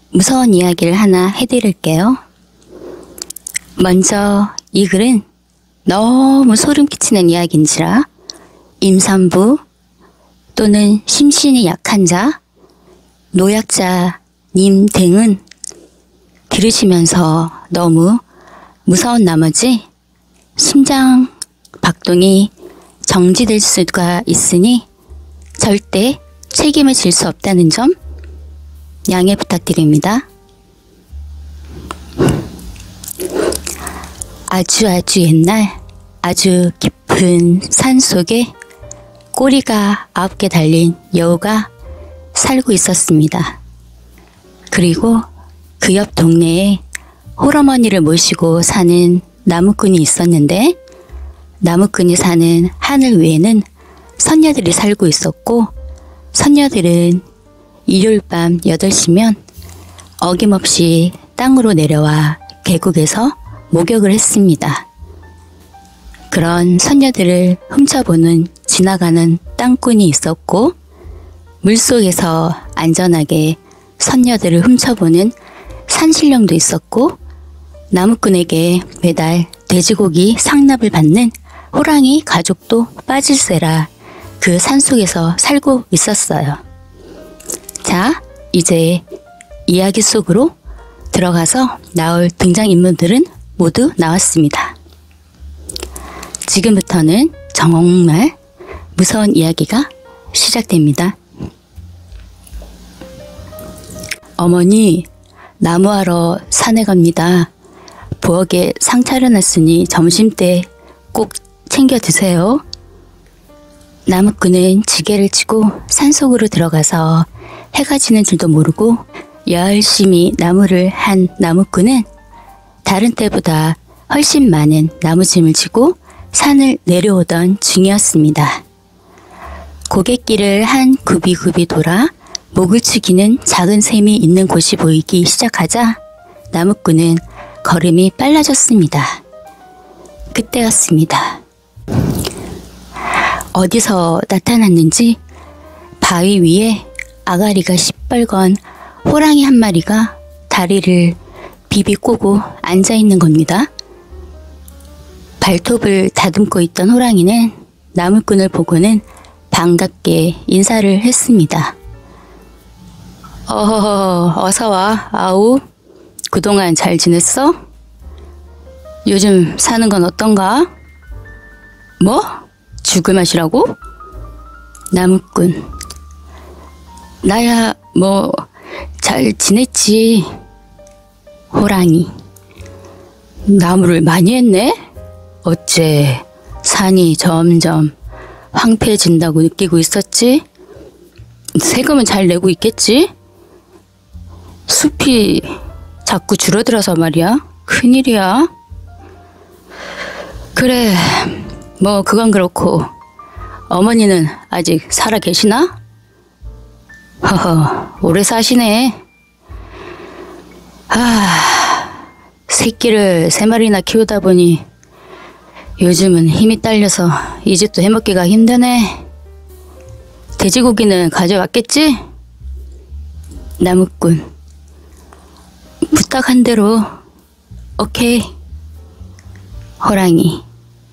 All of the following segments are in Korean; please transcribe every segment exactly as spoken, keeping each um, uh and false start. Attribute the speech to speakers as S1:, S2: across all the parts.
S1: 무서운 이야기를 하나 해드릴게요. 먼저 이 글은 너무 소름 끼치는 이야기인지라 임산부 또는 심신이 약한 자, 노약자님 등은 들으시면서 너무 무서운 나머지 심장 박동이 정지될 수가 있으니 절대 책임을 질 수 없다는 점 양해 부탁드립니다. 아주 아주 옛날 아주 깊은 산 속에 꼬리가 아홉 개 달린 여우가 살고 있었습니다. 그리고 그 옆 동네에 홀어머니를 모시고 사는 나무꾼이 있었는데 나무꾼이 사는 하늘 위에는 선녀들이 살고 있었고 선녀들은 일요일 밤 여덟 시면 어김없이 땅으로 내려와 계곡에서 목욕을 했습니다. 그런 선녀들을 훔쳐보는 지나가는 땅꾼이 있었고 물속에서 안전하게 선녀들을 훔쳐보는 산신령도 있었고 나무꾼에게 매달 돼지고기 상납을 받는 호랑이 가족도 빠질세라 그 산속에서 살고 있었어요. 자, 이제 이야기 속으로 들어가서 나올 등장인물들은 모두 나왔습니다. 지금부터는 정말 무서운 이야기가 시작됩니다. 어머니, 나무하러 산에 갑니다. 부엌에 상 차려놨으니 점심때 꼭 챙겨 드세요. 나무꾼은 지게를 치고 산속으로 들어가서 해가 지는 줄도 모르고 열심히 나무를 한 나무꾼은 다른 때보다 훨씬 많은 나무짐을 지고 산을 내려오던 중이었습니다. 고갯길을 한 굽이굽이 돌아 목을 축이는 작은 샘이 있는 곳이 보이기 시작하자 나무꾼은 걸음이 빨라졌습니다. 그때였습니다. 어디서 나타났는지 바위 위에 아가리가 시뻘건 호랑이 한 마리가 다리를 비비꼬고 앉아있는 겁니다. 발톱을 다듬고 있던 호랑이는 나무꾼을 보고는 반갑게 인사를 했습니다. 어, 어서와, 아우. 그동안 잘 지냈어? 요즘 사는 건 어떤가? 뭐? 죽을 맛이라고? 나무꾼. 나야 뭐 잘 지냈지. 호랑이. 나무를 많이 했네? 어째 산이 점점 황폐해진다고 느끼고 있었지? 세금은 잘 내고 있겠지? 숲이 자꾸 줄어들어서 말이야. 큰일이야. 그래, 뭐 그건 그렇고 어머니는 아직 살아 계시나? 허허, 오래 사시네. 아, 새끼를 세 마리나 키우다 보니 요즘은 힘이 딸려서 이 집도 해먹기가 힘드네. 돼지고기는 가져왔겠지? 나무꾼. 부탁한 대로. 오케이. 호랑이.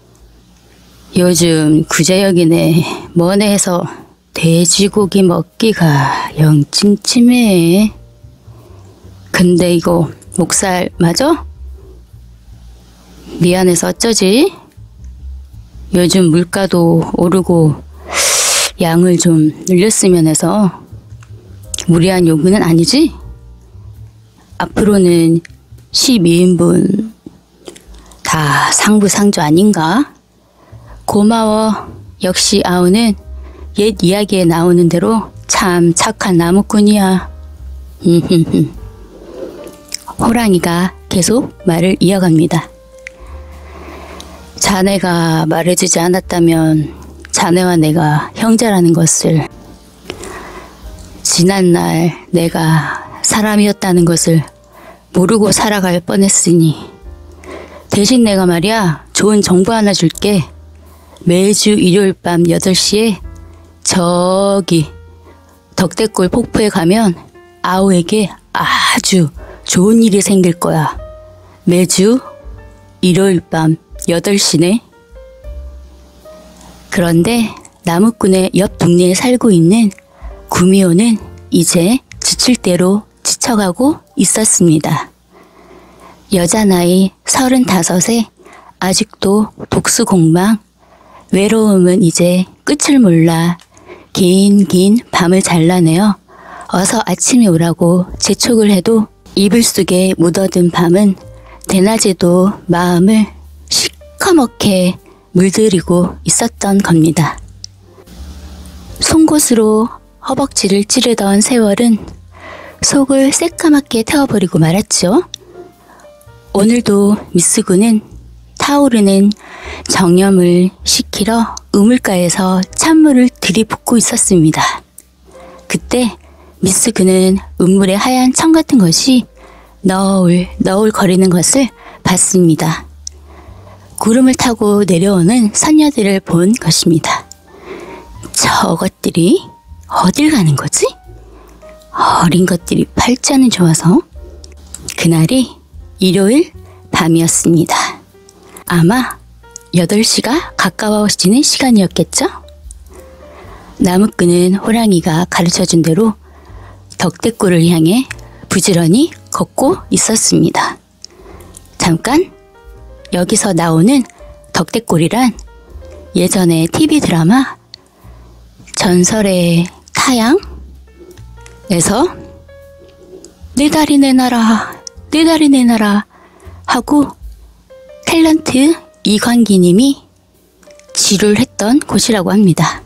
S1: 요즘 구제역이네 뭐네 해서 돼지고기 먹기가 영 찜찜해. 근데 이거 목살 맞아? 미안해서 어쩌지? 요즘 물가도 오르고 양을 좀 늘렸으면 해서. 무리한 요구는 아니지? 앞으로는 십이 인분 다 상부상조 아닌가? 고마워. 역시 아우는 옛 이야기에 나오는 대로 참 착한 나무꾼이야. 호랑이가 계속 말을 이어갑니다. 자네가 말해주지 않았다면 자네와 내가 형제라는 것을, 지난날 내가 사람이었다는 것을 모르고 살아갈 뻔했으니 대신 내가 말이야 좋은 정보 하나 줄게. 매주 일요일 밤 여덟 시에 저기 덕대골 폭포에 가면 아우에게 아주 좋은 일이 생길 거야. 매주 일요일 밤 여덟 시네. 그런데 나무꾼의 옆 동네에 살고 있는 구미호는 이제 지칠 대로 지쳐가고 있었습니다. 여자 나이 서른다섯에 아직도 독수공방, 외로움은 이제 끝을 몰라 긴 긴 밤을 잘라내어 어서 아침이 오라고 재촉을 해도 이불 속에 묻어든 밤은 대낮에도 마음을 시커멓게 물들이고 있었던 겁니다. 송곳으로 허벅지를 찌르던 세월은 속을 새까맣게 태워버리고 말았죠. 오늘도 미스군은 타오르는 정염을 식히러 우물가에서 찬물을 들이붓고 있었습니다. 그때 미스군은 우물에 하얀 청 같은 것이 너울 너울 거리는 것을 봤습니다. 구름을 타고 내려오는 선녀들을 본 것입니다. 저것들이 어딜 가는 거지? 어린 것들이 팔자는 좋아서. 그날이 일요일 밤이었습니다. 아마 여덟 시가 가까워지는 시간이었겠죠? 나무꾼은 호랑이가 가르쳐준 대로 덕대골을 향해 부지런히 걷고 있었습니다. 잠깐, 여기서 나오는 덕대골이란 예전에 티비 드라마 전설의 타양에서 내 다리 내놔라, 내 다리 내놔라 하고 탤런트 이광기님이 지루를 했던 곳이라고 합니다.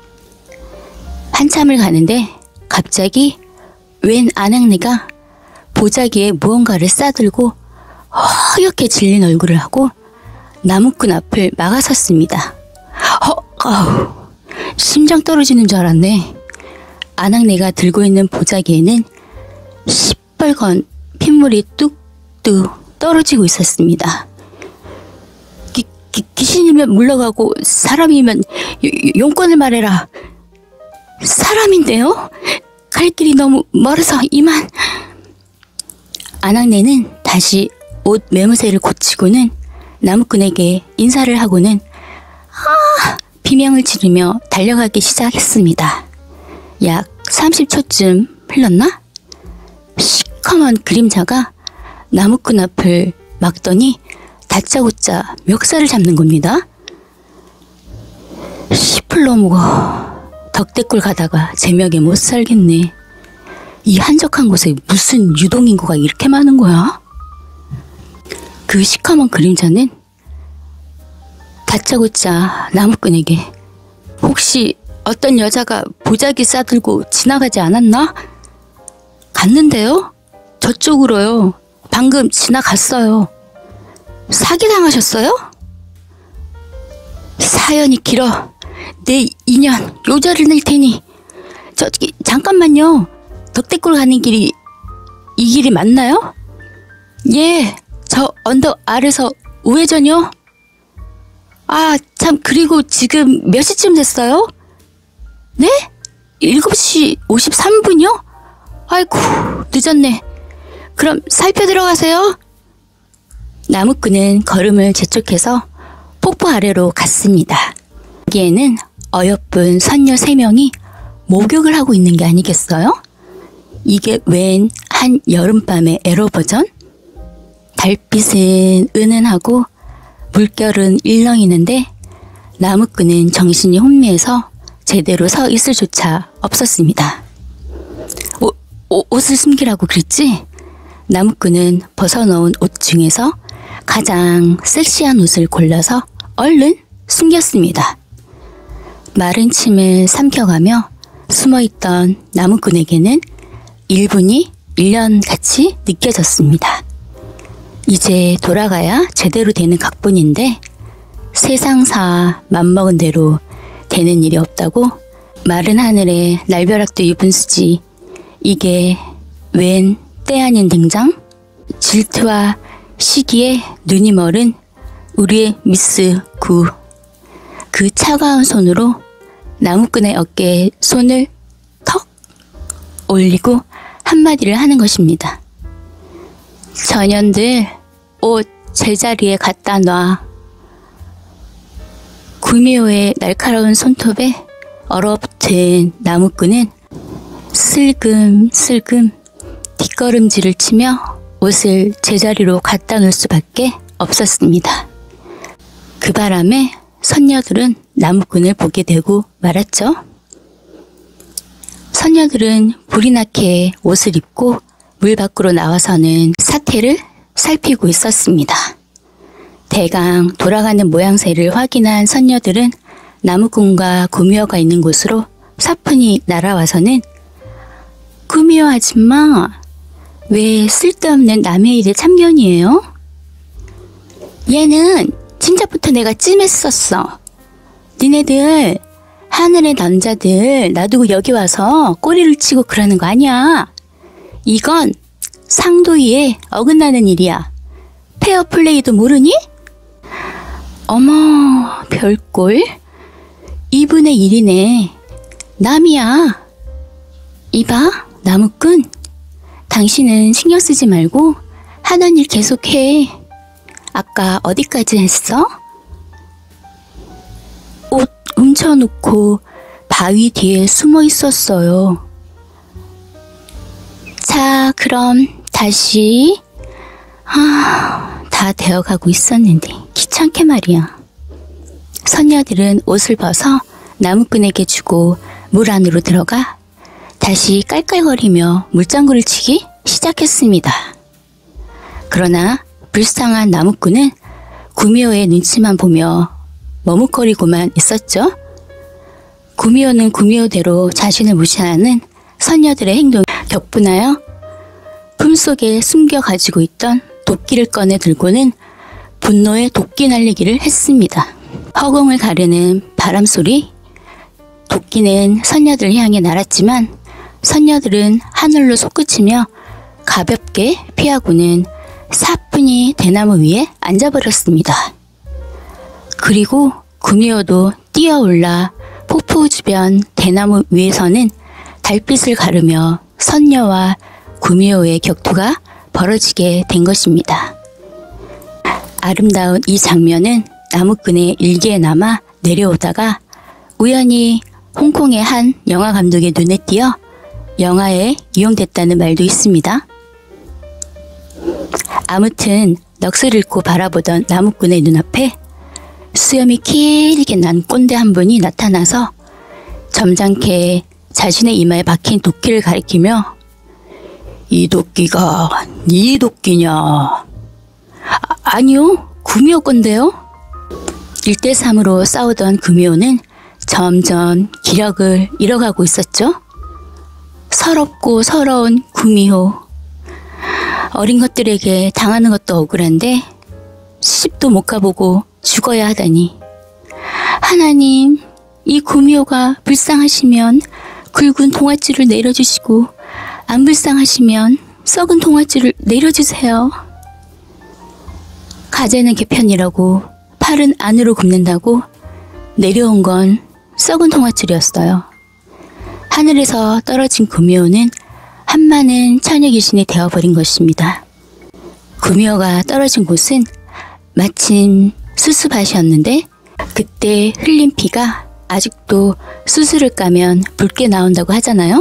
S1: 한참을 가는데 갑자기 웬 아낙네가 보자기에 무언가를 싸들고 허옇게 질린 얼굴을 하고 나무꾼 앞을 막아섰습니다. 허, 아우, 심장 떨어지는 줄 알았네. 아낙네가 들고 있는 보자기에는 시뻘건 핏물이 뚝뚝 떨어지고 있었습니다. 기, 기, 귀신이면 물러가고 사람이면 요, 용건을 말해라. 사람인데요? 갈 길이 너무 멀어서 이만. 아낙네는 다시 옷 매무새를 고치고는 나무꾼에게 인사를 하고는 아 비명을 지르며 달려가기 시작했습니다. 약 삼십 초쯤 흘렀나? 시커먼 그림자가 나무꾼 앞을 막더니 다짜고짜 멱살을 잡는 겁니다. 시플러무가 덕대골 가다가 제명에 못 살겠네. 이 한적한 곳에 무슨 유동인구가 이렇게 많은 거야? 그 시커먼 그림자는 다짜고짜 나무꾼에게 혹시 어떤 여자가 보자기 싸들고 지나가지 않았나? 갔는데요? 저쪽으로요. 방금 지나갔어요. 사기당하셨어요? 사연이 길어. 내 인연 요절을 낼 테니 저기 잠깐만요. 덕대골 가는 길이 이 길이 맞나요? 예, 저 언덕 아래서 우회전이요. 아, 참 그리고 지금 몇 시쯤 됐어요? 네? 일곱 시 오십삼 분이요? 아이고 늦었네. 그럼 살펴 들어가세요. 나무꾼은 걸음을 재촉해서 폭포 아래로 갔습니다. 여기에는 어여쁜 선녀 세 명이 목욕을 하고 있는 게 아니겠어요? 이게 웬 한 여름밤의 에러 버전? 달빛은 은은하고 물결은 일렁이는데 나무꾼은 정신이 혼미해서 제대로 서 있을 조차 없었습니다. 오, 오, 옷을 숨기라고 그랬지? 나무꾼은 벗어놓은 옷 중에서 가장 섹시한 옷을 골라서 얼른 숨겼습니다. 마른 침을 삼켜가며 숨어있던 나무꾼에게는 일 분이 일 년같이 느껴졌습니다. 이제 돌아가야 제대로 되는 각본인데 세상사 맘먹은 대로 되는 일이 없다고 마른 하늘에 날벼락도 입은 수지. 이게 웬 때 아닌 등장? 질투와 시기에 눈이 멀은 우리의 미스 구. 그 차가운 손으로 나무꾼의 어깨에 손을 턱 올리고 한마디를 하는 것입니다. 전현들 옷 제자리에 갖다 놔. 구미호의 날카로운 손톱에 얼어붙은 나무꾼은 슬금슬금 뒷걸음질을 치며 옷을 제자리로 갖다 놓을 수밖에 없었습니다. 그 바람에 선녀들은 나무꾼을 보게 되고 말았죠. 선녀들은 불이 나게 옷을 입고 물 밖으로 나와서는 사태를 살피고 있었습니다. 대강 돌아가는 모양새를 확인한 선녀들은 나무꾼과 구미호가 있는 곳으로 사뿐히 날아와서는 구미호 아줌마, 왜 쓸데없는 남의 일에 참견이에요? 얘는 진작부터 내가 찜했었어. 니네들 하늘의 남자들 놔두고 여기 와서 꼬리를 치고 그러는 거 아니야. 이건 상도위에 어긋나는 일이야. 페어플레이도 모르니? 어머, 별꼴. 이분의 일이네. 남이야. 이봐, 나무꾼. 당신은 신경 쓰지 말고 하던 일 계속해. 아까 어디까지 했어? 옷 훔쳐놓고 바위 뒤에 숨어 있었어요. 자, 그럼 다시. 아, 다 되어가고 있었는데 귀찮게 말이야. 선녀들은 옷을 벗어 나무꾼에게 주고 물 안으로 들어가 다시 깔깔거리며 물장구를 치기 시작했습니다. 그러나 불쌍한 나무꾼은 구미호의 눈치만 보며 머뭇거리고만 있었죠. 구미호는 구미호대로 자신을 무시하는 선녀들의 행동에 격분하여 품속에 숨겨 가지고 있던 도끼를 꺼내 들고는 분노의 도끼 날리기를 했습니다. 허공을 가르는 바람소리, 도끼는 선녀들을 향해 날았지만 선녀들은 하늘로 솟구치며 가볍게 피하고는 사뿐히 대나무 위에 앉아버렸습니다. 그리고 구미호도 뛰어올라 폭포 주변 대나무 위에서는 달빛을 가르며 선녀와 구미호의 격투가 벌어지게 된 것입니다. 아름다운 이 장면은 나무꾼의 일기에 남아 내려오다가 우연히 홍콩의 한 영화 감독의 눈에 띄어 영화에 이용됐다는 말도 있습니다. 아무튼 넋을 잃고 바라보던 나무꾼의 눈앞에 수염이 길게 난 꼰대 한 분이 나타나서 점잖게 자신의 이마에 박힌 도끼를 가리키며 이 도끼가 네 도끼냐? 아, 아니요, 구미호 건데요. 일 대 삼으로 싸우던 구미호는 점점 기력을 잃어가고 있었죠. 서럽고 서러운 구미호. 어린 것들에게 당하는 것도 억울한데 시집도 못 가보고 죽어야 하다니. 하나님, 이 구미호가 불쌍하시면 굵은 동아줄을 내려주시고 안 불쌍하시면 썩은 동아줄을 내려주세요. 가재는 개편이라고 팔은 안으로 굽는다고 내려온 건 썩은 동아줄이었어요. 하늘에서 떨어진 구미호는 한많은 처녀 귀신이 되어버린 것입니다. 구미호가 떨어진 곳은 마침 수수밭이었는데 그때 흘린 피가 아직도 수수를 까면 붉게 나온다고 하잖아요.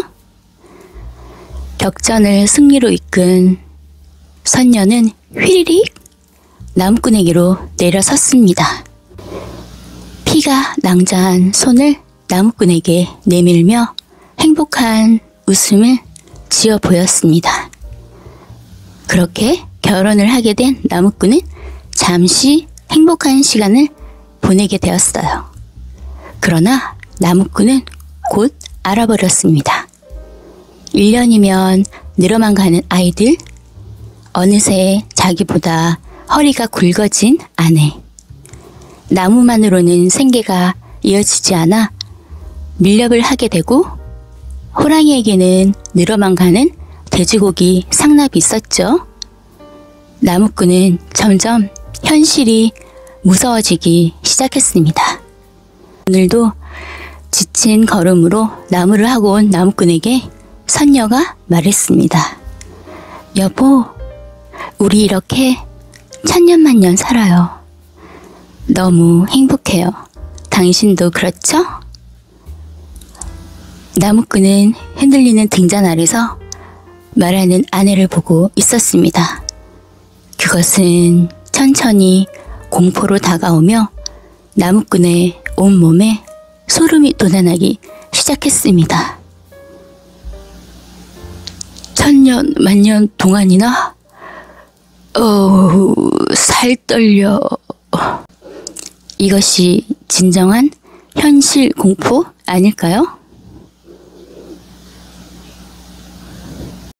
S1: 격전을 승리로 이끈 선녀는 휘리릭 나무꾼에게로 내려섰습니다. 피가 낭자한 손을 나무꾼에게 내밀며 행복한 웃음을 지어 보였습니다. 그렇게 결혼을 하게 된 나무꾼은 잠시 행복한 시간을 보내게 되었어요. 그러나 나무꾼은 곧 알아버렸습니다. 일 년이면 늘어만 가는 아이들, 어느새 자기보다 허리가 굵어진 아내, 나무만으로는 생계가 이어지지 않아 밀렵을 하게 되고 호랑이에게는 늘어만 가는 돼지고기 상납이 있었죠. 나무꾼은 점점 현실이 무서워지기 시작했습니다. 오늘도 지친 걸음으로 나무를 하고 온 나무꾼에게 선녀가 말했습니다. 여보, 우리 이렇게 천년만년 살아요. 너무 행복해요. 당신도 그렇죠? 나무꾼은 흔들리는 등잔 아래서 말하는 아내를 보고 있었습니다. 그것은 천천히 공포로 다가오며 나무꾼의 온몸에 소름이 돋아나기 시작했습니다. 천년 만년 동안이나? 어우, 살 떨려. 이것이 진정한 현실 공포 아닐까요?